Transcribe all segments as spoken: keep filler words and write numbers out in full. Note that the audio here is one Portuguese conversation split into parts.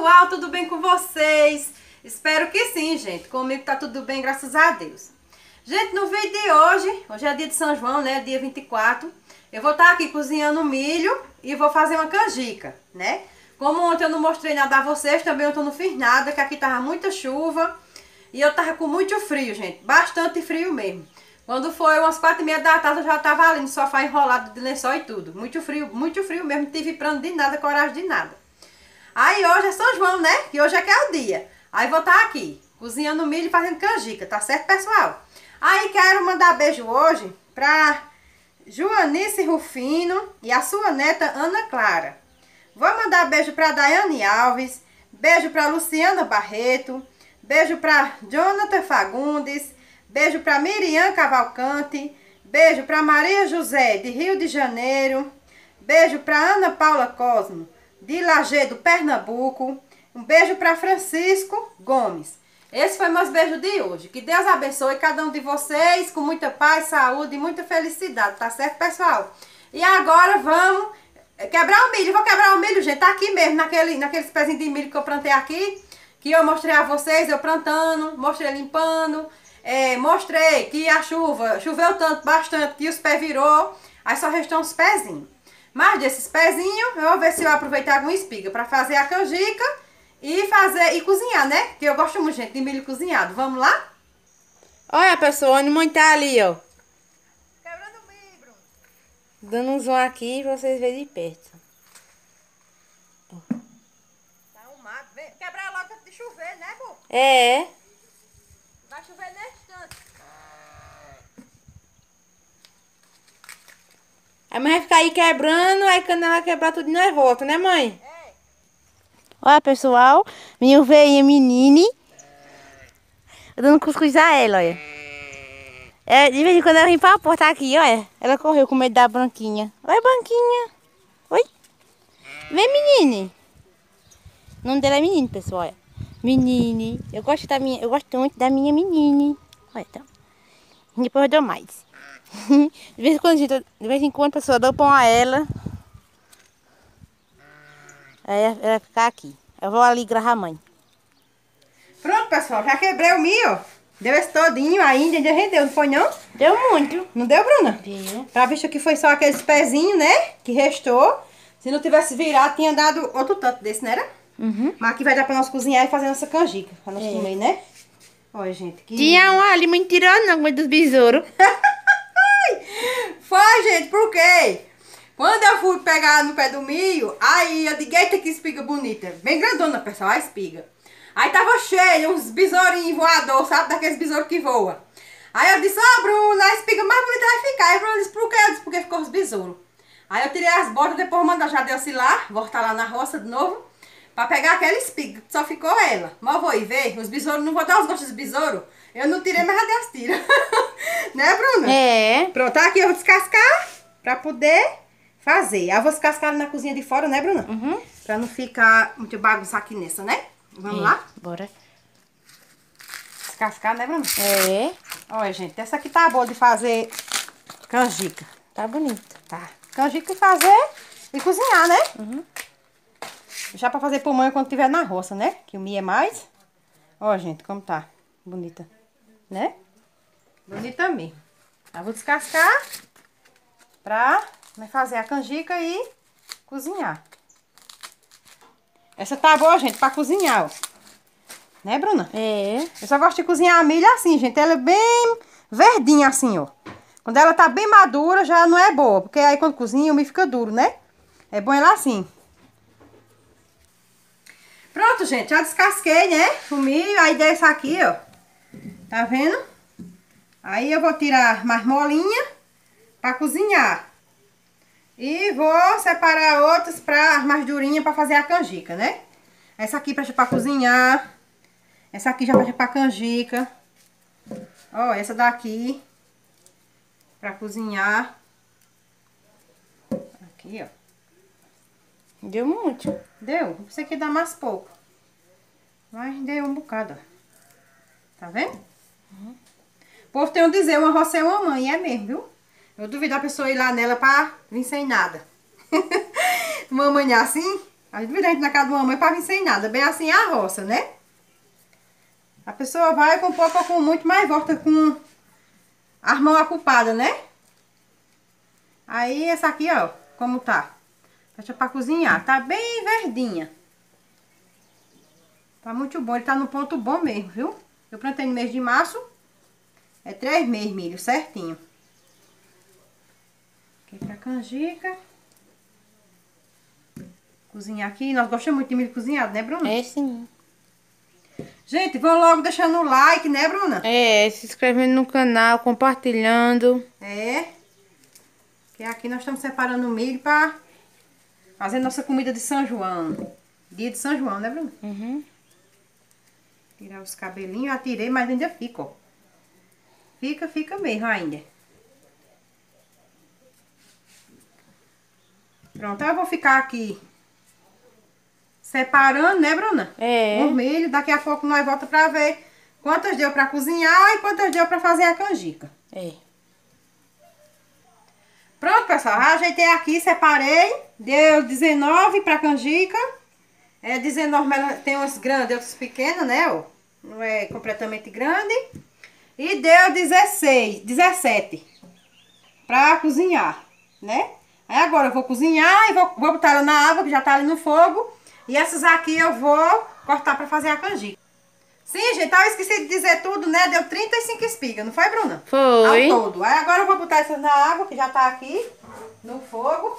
pessoal, tudo bem com vocês? Espero que sim, gente. Comigo tá tudo bem, graças a Deus. Gente, no vídeo de hoje, hoje é dia de São João, né? Dia vinte e quatro. Eu vou estar aqui cozinhando milho e vou fazer uma canjica, né? Como ontem eu não mostrei nada a vocês, também eu não fiz nada, que aqui tava muita chuva. E eu tava com muito frio, gente. Bastante frio mesmo. Quando foi umas quatro e meia da tarde, eu já tava ali no sofá enrolado de lençol e tudo. Muito frio, muito frio mesmo. Não tive plano de nada, coragem de nada. Aí hoje é São João, né? Que hoje é que é o dia. Aí vou estar aqui, cozinhando milho e fazendo canjica, tá certo, pessoal? Aí quero mandar beijo hoje pra Joanice Rufino e a sua neta Ana Clara. Vou mandar beijo pra Daiane Alves, beijo pra Luciana Barreto, beijo pra Jonathan Fagundes, beijo pra Miriam Cavalcante, beijo pra Maria José de Rio de Janeiro, beijo pra Ana Paula Cosmo de Lajeado, Pernambuco. Um beijo para Francisco Gomes. Esse foi meus beijos de hoje. Que Deus abençoe cada um de vocês com muita paz, saúde e muita felicidade, tá certo, pessoal? E agora vamos quebrar o milho. Vou quebrar o milho, gente, tá aqui mesmo, naquele, naqueles pezinhos de milho que eu plantei aqui, que eu mostrei a vocês, eu plantando, mostrei limpando, é, mostrei que a chuva, choveu tanto, bastante, que os pés virou, aí só restam os pezinhos. Mas desses pezinhos, eu vou ver se eu aproveitar alguma espiga para fazer a canjica e fazer e cozinhar, né? Que eu gosto muito, gente, de milho cozinhado. Vamos lá? Olha, pessoal, onde mãe tá ali, ó. Quebrando o milho, Bruno. Dando um zoom aqui pra vocês verem de perto. Tá arrumado. Vem quebrar logo antes de chover, né, Bu? É. Vai chover nesse instante. A mãe vai ficar aí quebrando, aí quando ela quebrar tudo, nós volta, né, mãe? É. Olha, pessoal, minha ovelhinha menine. Eu dando cuscuz a ela, olha. É, de vez em quando ela vem pra porta aqui, olha. Ela correu com medo da branquinha. Oi, branquinha. Oi. Vem, menine. O nome dela é menine, pessoal, olha. Menine. Eu gosto da minha, eu gosto muito da minha menine. Olha, então. Depois eu dou mais. De vez em quando, gente, de vez em quando, a pessoa dá pão a ela. Aí ela vai ficar aqui. Eu vou ali gravar a mãe. Pronto, pessoal, já quebrei o milho. Deu esse todinho ainda, ainda rendeu, não foi não? Deu muito. Não deu, Bruna? Deu. Pra vista que foi só aqueles pezinhos, né? Que restou. Se não tivesse virado, tinha dado outro tanto desse, não era? Uhum. Mas aqui vai dar pra nós cozinhar e fazer nossa canjica. Pra nós É. comer, né? Olha, gente, que... Tinha um ali muito tirando, não, com dos besouros. Foi, gente, por quê? Quando eu fui pegar no pé do milho, aí eu digo, eita, que espiga bonita. Bem grandona, pessoal, a espiga. Aí tava cheio, uns besourinhos voadores, sabe? Daqueles besouros que voam. Aí eu disse, ó, oh, Bruna, a espiga mais bonita vai ficar. Aí a Bruna disse, por quê? Eu disse, porque ficou os besouros. Aí eu tirei as botas, depois mandar já deu lá, voltar lá na roça de novo, pra pegar aquela espiga, só ficou ela. Mas eu vou ir ver, os besouros, não vou dar os gostos dos besouros. Eu não tirei, mas já dei as tiras. Né, Bruna? É. Pronto, aqui eu vou descascar pra poder fazer. Aí eu vou descascar na cozinha de fora, né, Bruna? Uhum. Pra não ficar muito bagunça aqui nessa, né? Vamos É. lá? Bora. Descascar, né, Bruna? É. Olha, gente, essa aqui tá boa de fazer canjica. Tá bonito. Tá. Canjica e fazer e cozinhar, né? Uhum. Já pra fazer pro mãe quando tiver na roça, né? Que o milho é mais. Ó, gente, como tá. Bonita. Né? Bonita mesmo. Eu vou descascar pra fazer a canjica e cozinhar. Essa tá boa, gente, pra cozinhar, ó. Né, Bruna? É. Eu só gosto de cozinhar a milho assim, gente. Ela é bem verdinha assim, ó. Quando ela tá bem madura, já não é boa. Porque aí quando cozinha, o milho fica duro, né? É bom ela assim. Pronto, gente. Já descasquei, né? O milho. Aí dessa aqui, ó. Tá vendo? Aí eu vou tirar mais molinha pra cozinhar. E vou separar outras pra mais durinha pra fazer a canjica, né? Essa aqui pra, pra cozinhar. Essa aqui já vai pra canjica. Ó, essa daqui pra cozinhar. Aqui, ó. Deu muito. Deu? Isso aqui dá mais pouco. Mas deu um bocado, ó. Tá vendo? Uhum. O povo tem um dizer, uma roça é uma mãe, é mesmo, viu? Eu duvido a pessoa ir lá nela pra vir sem nada. Mamãe assim, Às vezes a gente na casa da mamãe pra vir sem nada. Bem assim é a roça, né? A pessoa vai com pouco ou com muito, mas volta com as mãos ocupadas, né? Aí essa aqui, ó, como tá. Deixa pra cozinhar. Tá bem verdinha. Tá muito bom. Ele tá no ponto bom mesmo, viu? Eu plantei no mês de março. É três meses, milho, certinho. Aqui pra canjica. Cozinhar aqui. Nós gostamos muito de milho cozinhado, né, Bruna? É, sim. Gente, vão logo deixando o like, né, Bruna? É, se inscrevendo no canal, compartilhando. É. Que aqui nós estamos separando o milho pra fazer nossa comida de São João. Dia de São João, né, Bruna? Uhum. Tirar os cabelinhos. Já tirei, mas ainda fica, ó. Fica, fica mesmo ainda. Pronto, eu vou ficar aqui separando, né, Bruna? É. O milho. Daqui a pouco nós voltamos pra ver quantas deu pra cozinhar e quantas deu pra fazer a canjica. É. Pronto, pessoal. Já ajeitei aqui, separei. Deu dezenove pra canjica. É dezenove, mas tem umas grandes, outras pequenas, né, ó. Não é completamente grande. E deu dezesseis, dezessete pra cozinhar, né? Aí agora eu vou cozinhar e vou, vou botar ela na água, que já tá ali no fogo. E essas aqui eu vou cortar pra fazer a canjica. Sim, gente, eu esqueci de dizer tudo, né? Deu trinta e cinco espigas, não foi, Bruna? Foi. Ao todo. Aí agora eu vou botar essas na água, que já tá aqui no fogo.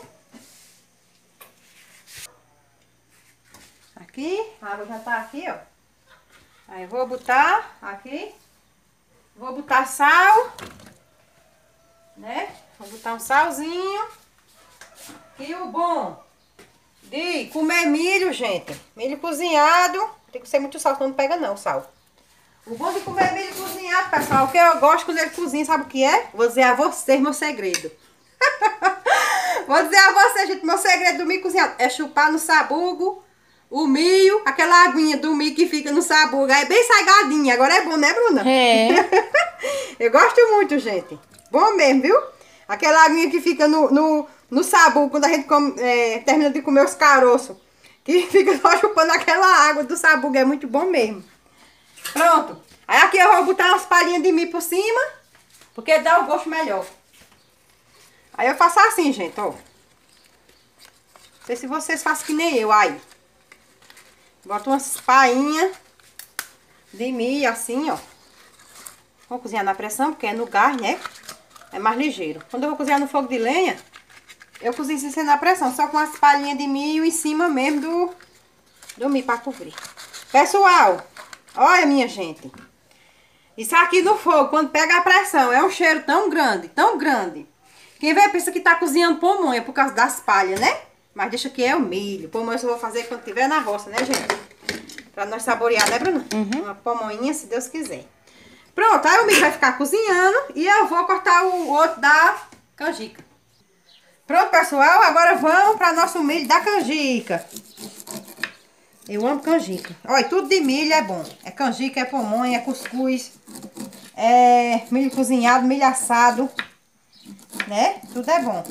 Aqui, a água já tá aqui, ó. Aí vou botar aqui. Vou botar sal, né? Vou botar um salzinho. E o bom de comer milho, gente, milho cozinhado, tem que ser muito sal, senão não pega não o sal. O bom de comer milho cozinhado, pessoal, o que eu gosto quando ele cozinha, sabe o que é? Vou dizer a vocês meu segredo. Vou dizer a vocês, gente, meu segredo do milho cozinhado é chupar no sabugo o milho, aquela aguinha do milho que fica no sabugo, aí é bem salgadinha. Agora é bom, né, Bruna? É. Eu gosto muito, gente. Bom mesmo, viu? Aquela aguinha que fica no, no, no sabugo, quando a gente come, é, termina de comer os caroços. Que fica só chupando aquela água do sabugo. É muito bom mesmo. Pronto. Aí aqui eu vou botar umas palhinhas de milho por cima. Porque dá o gosto melhor. Aí eu faço assim, gente, ó. Não sei se vocês fazem que nem eu, aí. Boto umas palhinhas de milho assim, ó. Vou cozinhar na pressão, porque é no gás, né? É mais ligeiro. Quando eu vou cozinhar no fogo de lenha, eu cozinho sem ser na pressão, só com as palhinhas de milho em cima mesmo do, do milho para cobrir. Pessoal, olha, minha gente. Isso aqui no fogo, quando pega a pressão, é um cheiro tão grande, tão grande. Quem vê pensa que tá cozinhando pamonha por causa das palhas, né? Mas deixa que é o milho. Pamonha eu só vou fazer quando tiver na roça, né, gente? Pra nós saborear, né, Bruna? Uhum. Uma pamonhinha, se Deus quiser. Pronto, aí o milho vai ficar cozinhando e eu vou cortar o outro da canjica. Pronto, pessoal, agora vamos para nosso milho da canjica. Eu amo canjica. Olha, tudo de milho é bom. É canjica, é pamonha, é cuscuz, é milho cozinhado, milho assado, né? Tudo é bom.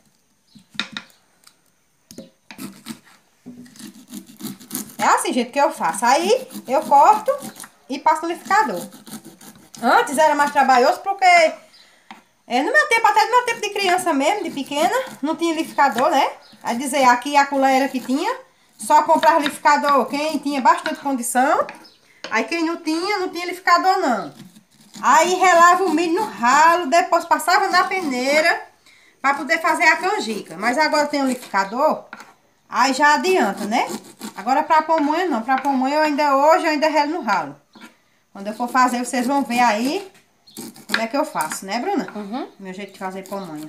É assim, gente, que eu faço. Aí eu corto e passo no liquidificador. Antes era mais trabalhoso porque é, no meu tempo, até no meu tempo de criança mesmo, de pequena, não tinha liquidificador, né? A dizer, aqui a colher era que tinha, só comprar liquidificador quem tinha bastante condição. Aí quem não tinha, não tinha liquidificador não. Aí relava o milho no ralo, depois passava na peneira para poder fazer a canjica. Mas agora tem um liquidificador, aí já adianta, né? Agora pra pamonha não, pra pamonha eu ainda hoje eu ainda relo no ralo. Quando eu for fazer, vocês vão ver aí como é que eu faço, né, Bruna? Uhum. Meu jeito de fazer pamonha.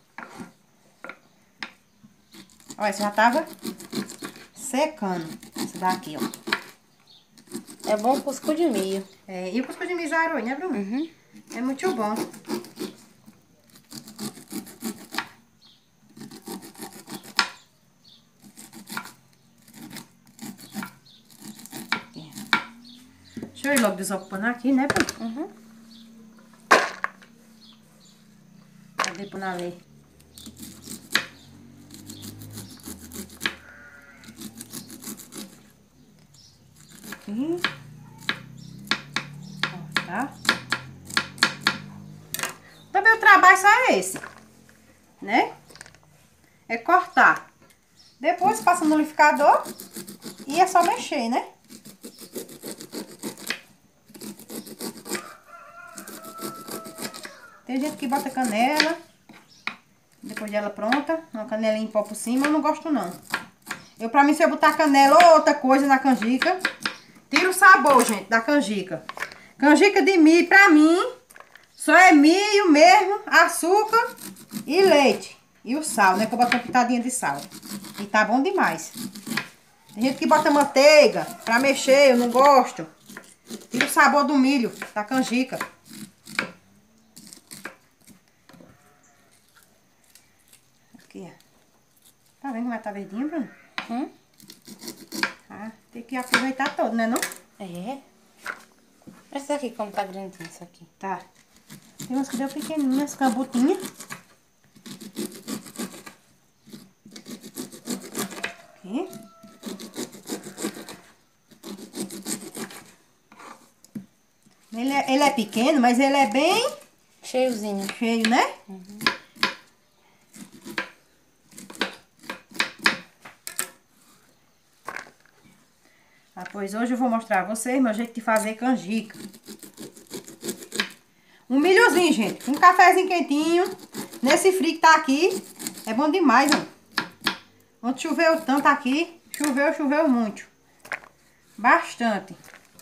Olha, esse já tava secando. Esse daqui, ó. É bom cuscuz de milho. É, e o cuscuz de milho já arou, né, Bruna? Uhum. É muito bom. Deixa eu ir logo desocupando aqui, né, Bruna? Uhum. Cadê por na lei? Aqui. Ó, tá? Também o trabalho só é esse, né? É cortar. Depois passa no liquidificador e é só mexer, né? Tem gente que bota canela, depois dela pronta, uma canelinha em pó por cima, eu não gosto não. Eu, pra mim, se eu botar canela ou outra coisa na canjica, tira o sabor, gente, da canjica. Canjica de milho, pra mim, só é milho mesmo, açúcar e leite. E o sal, né, que eu boto uma pitadinha de sal. E tá bom demais. Tem gente que bota manteiga pra mexer, eu não gosto. Tira o sabor do milho, da canjica. Aqui, ó. Tá vendo como é que tá verdinho, Bruno? Hum? Ah, tem que aproveitar todo, né, não? É. Essa aqui como tá grandinho, isso aqui. Tá. Tem umas que deu pequenininhas, cambutinhas. Aqui. Ele é, ele é pequeno, mas ele é bem Cheiozinho. cheio, né? Uhum. Ah, pois hoje eu vou mostrar a vocês meu jeito de fazer canjica. Um milhozinho, gente. Um cafezinho quentinho. Nesse frio que tá aqui. É bom demais, ó. Ontem choveu tanto aqui. Choveu, choveu muito. Bastante.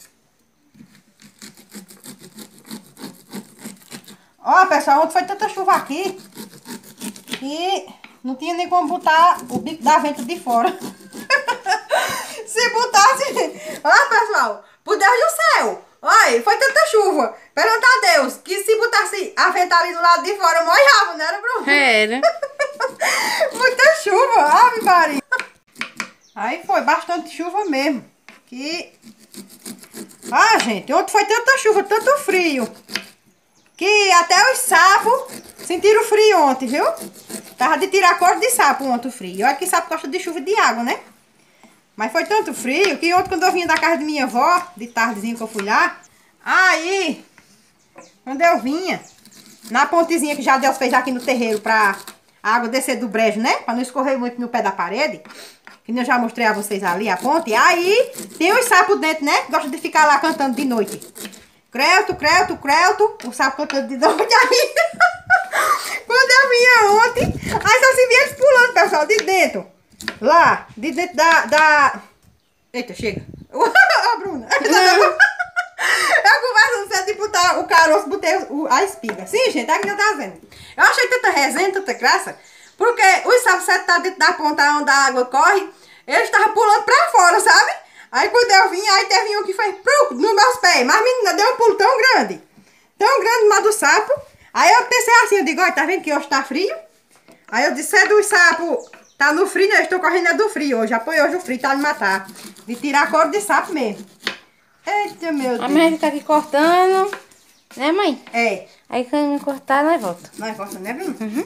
Ó, pessoal, ontem foi tanta chuva aqui que não tinha nem como botar o bico da venta de fora. Se botasse... Ó, pessoal, por Deus do céu. Olha, foi tanta chuva. Pergunta a Deus que se botasse a venta ali do lado de fora, eu molhava, não era, Bruno? Era. Muita chuva, ave Maria. Aí foi bastante chuva mesmo. Que... Ah, gente, ontem foi tanta chuva, tanto frio, que até os sapos sentiram frio ontem, viu? Tava de tirar cor de sapo ontem o frio. Olha que sapo gosta de chuva e de água, né? Mas foi tanto frio que ontem quando eu vinha da casa de minha avó, de tardezinha que eu fui lá, aí, quando eu vinha, na pontezinha que já Deus fez aqui no terreiro pra a água descer do brejo, né? Pra não escorrer muito no pé da parede, que eu já mostrei a vocês ali a ponte. Aí tem os sapos dentro, né? Que gostam de ficar lá cantando de noite. Creuto, creuto, creuto, o sapo cantando de noite aí. Quando eu vinha ontem, aí só se via eles pulando, pessoal, de dentro. Lá, de dentro da... da... Eita, chega. Ó, Bruna. Eu converso no centro de botar o caroço, botei o, a espiga. Sim, gente, aqui não tá vendo. Eu achei tanta resenha, tanta graça, porque os sapos sentados dentro da ponta onde a água corre, eles estavam pulando pra fora, sabe? Aí quando eu vim, aí teve um que fez pruc, nos meus pés. Mas menina, deu um pulo tão grande. Tão grande no do sapo. Aí eu pensei assim, eu digo, olha, tá vendo que hoje tá frio? Aí eu disse, é do sapo, tá no frio, né? Eu estou correndo é do frio hoje. Apoio hoje o frio, tá de matar. De tirar a couro de sapo mesmo. Eita, meu Deus. A mãe fica aqui cortando, né, mãe? É. Aí quando cortar, nós volta. Nós volta, né, Bruno? Uhum.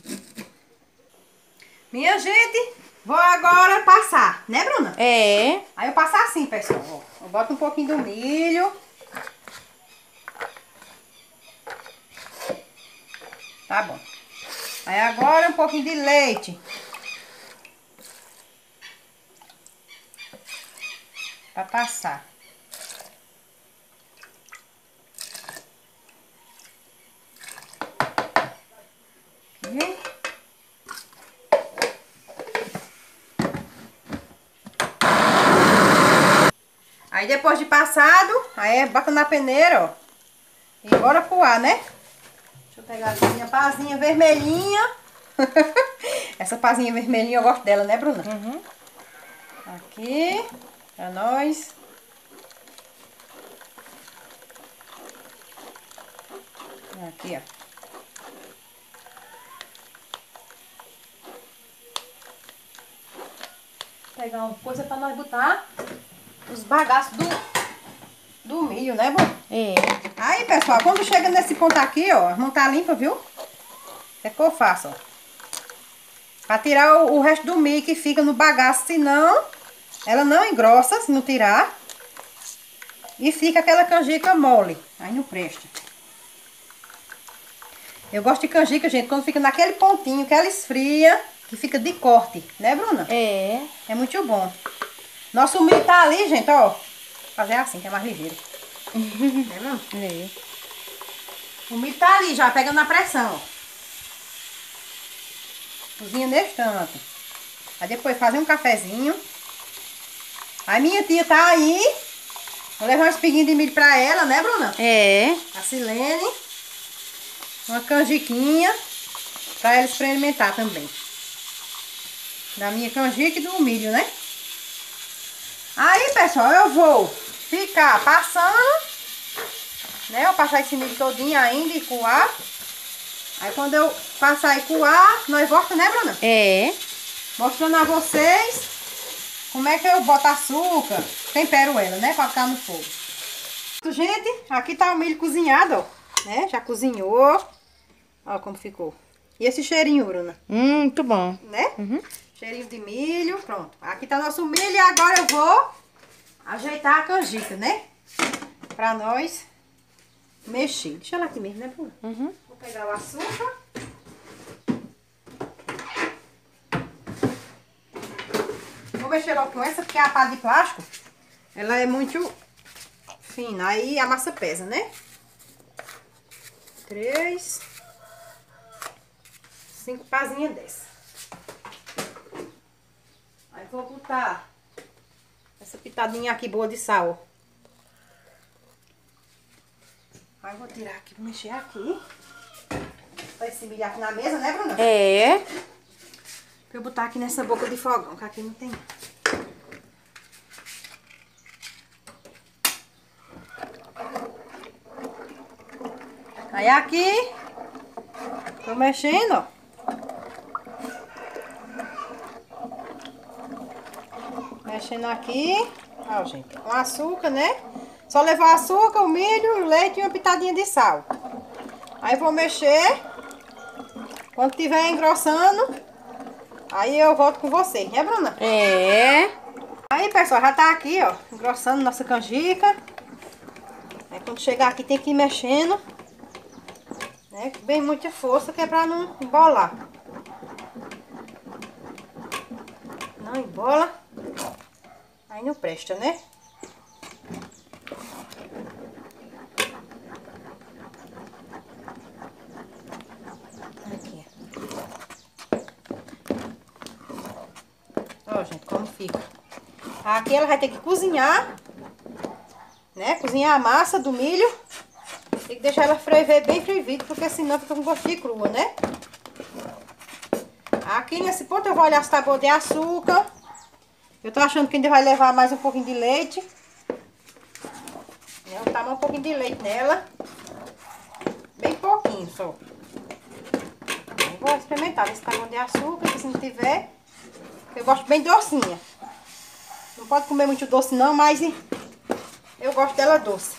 Minha gente, vou agora passar, né, Bruna? É. Aí eu passo assim, pessoal. Ó. Eu boto um pouquinho do milho. Tá bom. Aí agora um pouquinho de leite. Pra passar. Aqui. Aí depois de passado, aí bota na peneira, ó. E bora pro ar, né? Deixa eu pegar aqui a minha pazinha vermelhinha. Essa pazinha vermelhinha eu gosto dela, né, Bruna? Uhum. Aqui, pra nós. Aqui, ó. Pegar uma coisa pra nós botar os bagaços do, do milho, né, bom? É. Aí, pessoal, quando chega nesse ponto aqui, ó, não tá limpa, viu? É que eu faço, ó. Pra tirar o, o resto do milho que fica no bagaço, senão ela não engrossa, se não tirar. E fica aquela canjica mole. Aí não presta. Eu gosto de canjica, gente, quando fica naquele pontinho que ela esfria, que fica de corte. Né, Bruna? É. É muito bom. Nosso milho tá ali, gente, ó. Fazer assim, que é mais ligeiro. Né, Bruna? É. O milho tá ali já, pegando na pressão, ó. Cozinha nesse tanto. Aí depois fazer um cafezinho. Aí minha tia tá aí. Vou levar uma espiguinha de milho pra ela, né, Bruna? É. A Silene. Uma canjiquinha. Pra ela experimentar também. Da minha canjica e do milho, né? Aí, pessoal, eu vou ficar passando. Né? Eu vou passar esse milho todinho ainda e coar. Aí quando eu passar e coar, nós voltamos, né, Bruna? É. Mostrando a vocês como é que eu boto açúcar, tempero ela, né, pra ficar no fogo. Gente, aqui tá o milho cozinhado, ó, né, já cozinhou. Ó como ficou. E esse cheirinho, Bruna? Hum, muito bom. Né? Uhum. Cheirinho de milho, pronto. Aqui tá nosso milho e agora eu vou ajeitar a canjica, né? Pra nós mexer. Deixa ela aqui mesmo, né, Bruna? Uhum. Vou pegar o açúcar. Vou mexer logo com essa, porque a pá de plástico, ela é muito fina. Aí a massa pesa, né? Três. Cinco pazinhas dessa. Aí vou botar essa pitadinha aqui boa de sal. Aí vou tirar aqui, vou mexer aqui. Pra esse milho aqui na mesa, né, Bruna? É. Pra eu botar aqui nessa boca de fogão, que aqui não tem. Aí aqui, tô mexendo, ó. Mexendo aqui, ó, gente, com açúcar, né? Só levar açúcar, o milho, o leite e uma pitadinha de sal. Aí vou mexer. Quando tiver engrossando, aí eu volto com vocês, né, Bruna? É. Aí, pessoal, já tá aqui, ó, engrossando nossa canjica. Aí quando chegar aqui tem que ir mexendo, né? Bem muita força, que é pra não embolar. Não embola. Aí não presta, né? Aqui. Ó, gente, como fica. Aqui ela vai ter que cozinhar, né? Cozinhar a massa do milho. Tem que deixar ela ferver bem fervida, porque senão fica com gosto de crua, né? Aqui nesse ponto eu vou olhar se tá bom de açúcar. Eu tô achando que ainda vai levar mais um pouquinho de leite. Eu vou botar mais um pouquinho de leite nela. Bem pouquinho só. Eu vou experimentar, ver se tá bom de açúcar, se não tiver. Eu gosto bem docinha. Não pode comer muito doce não, mas eu gosto dela doce.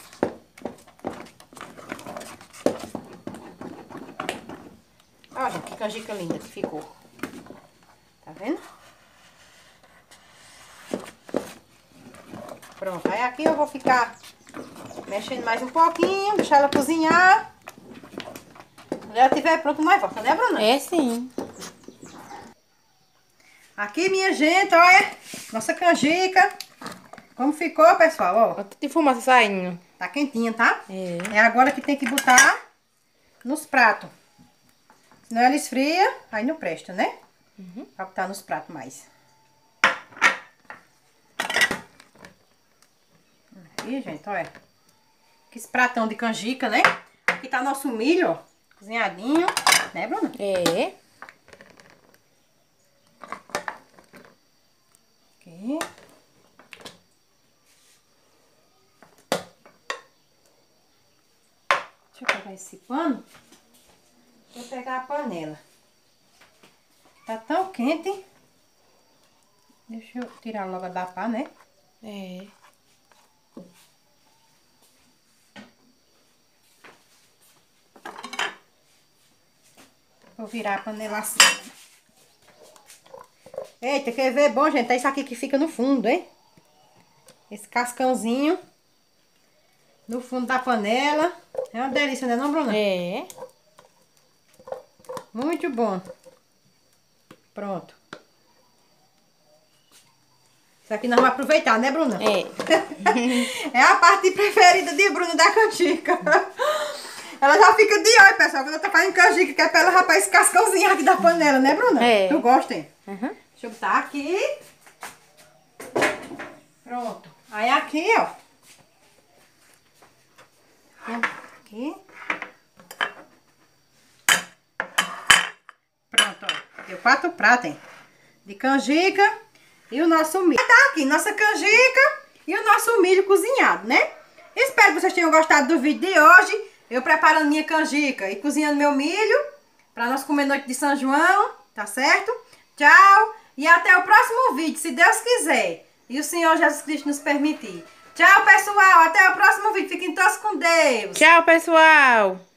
Olha, gente, que canjica linda que ficou. Tá vendo? Pronto, aí aqui eu vou ficar mexendo mais um pouquinho, deixar ela cozinhar. Quando ela estiver pronta, nós volta, né, Bruna? É sim. Aqui, minha gente, olha, nossa canjica. Como ficou, pessoal, ó. Olha que fumaça saindo. Tá quentinha, tá? É. É agora que tem que botar nos pratos. Senão ela esfria, aí não presta, né? Uhum. Pra botar nos pratos mais. Aqui, gente, olha. Que esse pratão de canjica, né? Aqui tá nosso milho, ó. Cozinhadinho. Né, Bruna? É. Aqui. Deixa eu pegar esse pano. Vou pegar a panela. Tá tão quente. Deixa eu tirar logo da pá, né? É. Vou virar a panela assim. Eita, quer ver? Bom, gente, é isso aqui que fica no fundo, hein? Esse cascãozinho no fundo da panela. É uma delícia, né, não, Bruna? É. Muito bom. Pronto. Isso aqui nós vamos aproveitar, né, Bruna? É. É a parte preferida de Bruna da canjica. Ela já fica de olho, pessoal, quando eu tô fazendo canjica, que é pra ela, rapaz, esse cascãozinho aqui da panela, né, Bruna? É. Tu gosta, hein? Uhum. Deixa eu botar aqui. Pronto. Aí aqui, ó. Aqui. Pronto, ó. Deu quatro pratos, hein? De canjica e o nosso milho. Tá aqui, nossa canjica e o nosso milho cozinhado, né? Espero que vocês tenham gostado do vídeo de hoje. Eu preparando minha canjica e cozinhando meu milho para nós comer noite de São João, tá certo? Tchau e até o próximo vídeo, se Deus quiser e o Senhor Jesus Cristo nos permitir. Tchau, pessoal, até o próximo vídeo. Fiquem todos com Deus. Tchau, pessoal.